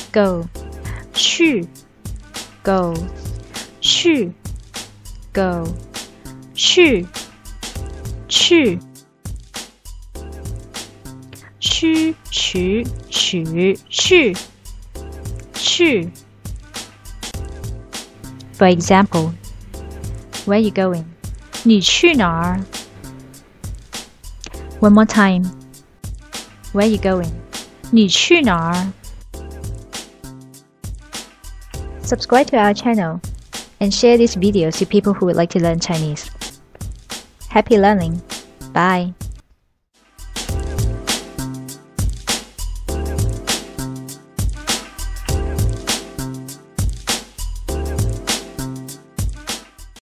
go， 去 go， 去 go， 去 去 区取取去 去 For example, where are you going? 你去哪儿 One more time. Where are you going? 你去哪儿 Subscribe to our channel and share this video to people who would like to learn Chinese. Happy learning. Bye.